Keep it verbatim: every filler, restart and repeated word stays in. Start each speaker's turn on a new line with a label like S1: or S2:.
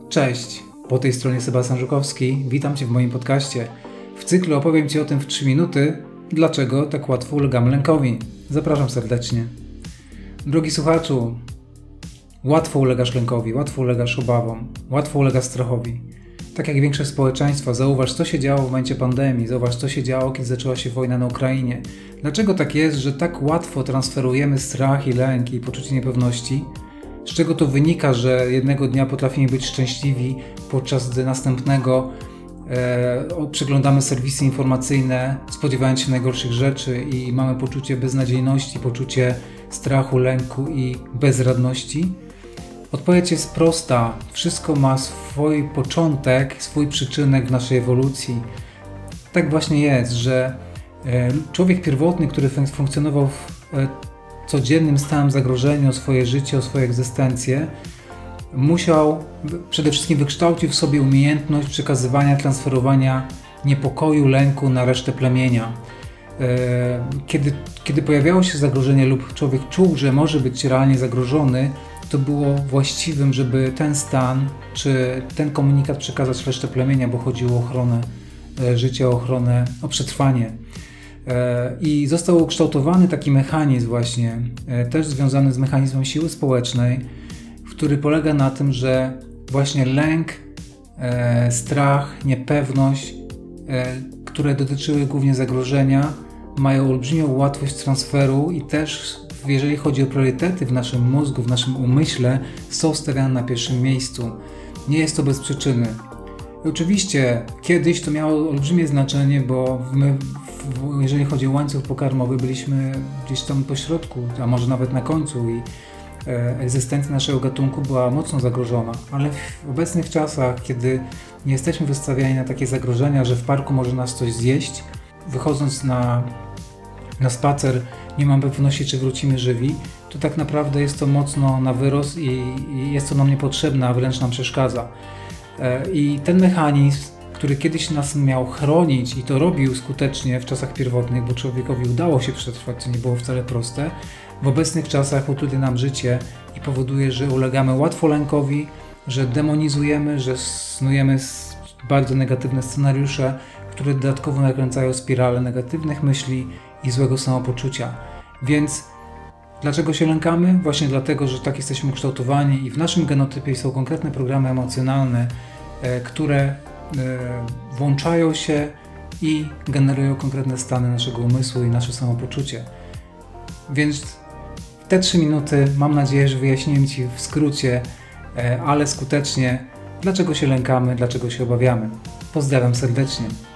S1: Cześć, po tej stronie Sebastian Żukowski, witam Cię w moim podcaście. W cyklu opowiem Ci o tym w trzy minuty, dlaczego tak łatwo ulegamy lękowi. Zapraszam serdecznie. Drogi słuchaczu, łatwo ulegasz lękowi, łatwo ulegasz obawom, łatwo ulegasz strachowi. Tak jak większość społeczeństwa, zauważ, co się działo w momencie pandemii, zauważ, co się działo, kiedy zaczęła się wojna na Ukrainie. Dlaczego tak jest, że tak łatwo transferujemy strach i lęk i poczucie niepewności? Z czego to wynika, że jednego dnia potrafimy być szczęśliwi, podczas gdy następnego e, przeglądamy serwisy informacyjne, spodziewając się najgorszych rzeczy i mamy poczucie beznadziejności, poczucie strachu, lęku i bezradności? Odpowiedź jest prosta. Wszystko ma swój początek, swój przyczynek w naszej ewolucji. Tak właśnie jest, że człowiek pierwotny, który funkcjonował w codziennym stałym zagrożeniu o swoje życie, o swoją egzystencję, musiał przede wszystkim wykształcić w sobie umiejętność przekazywania, transferowania niepokoju, lęku na resztę plemienia. Kiedy, kiedy pojawiało się zagrożenie lub człowiek czuł, że może być realnie zagrożony, to było właściwym, żeby ten stan czy ten komunikat przekazać resztę plemienia, bo chodziło o ochronę życia, o ochronę, o przetrwanie. I został ukształtowany taki mechanizm właśnie, też związany z mechanizmem siły społecznej, który polega na tym, że właśnie lęk, strach, niepewność, które dotyczyły głównie zagrożenia, mają olbrzymią łatwość transferu i też, jeżeli chodzi o priorytety w naszym mózgu, w naszym umyśle, są stawiane na pierwszym miejscu. Nie jest to bez przyczyny. I oczywiście kiedyś to miało olbrzymie znaczenie, bo my, jeżeli chodzi o łańcuch pokarmowy, byliśmy gdzieś tam po środku, a może nawet na końcu i egzystencja naszego gatunku była mocno zagrożona. Ale w obecnych czasach, kiedy nie jesteśmy wystawiani na takie zagrożenia, że w parku może nas coś zjeść, wychodząc na, na spacer nie mam pewności, czy wrócimy żywi, to tak naprawdę jest to mocno na wyrost i, i jest to nam niepotrzebne, a wręcz nam przeszkadza. I ten mechanizm, który kiedyś nas miał chronić i to robił skutecznie w czasach pierwotnych, bo człowiekowi udało się przetrwać, co nie było wcale proste, w obecnych czasach utrudnia nam życie i powoduje, że ulegamy łatwo lękowi, że demonizujemy, że snujemy bardzo negatywne scenariusze, które dodatkowo nakręcają spiralę negatywnych myśli i złego samopoczucia. Więc dlaczego się lękamy? Właśnie dlatego, że tak jesteśmy ukształtowani i w naszym genotypie są konkretne programy emocjonalne, e, które e, włączają się i generują konkretne stany naszego umysłu i nasze samopoczucie. Więc w te trzy minuty mam nadzieję, że wyjaśniłem Ci w skrócie, e, ale skutecznie, dlaczego się lękamy, dlaczego się obawiamy. Pozdrawiam serdecznie.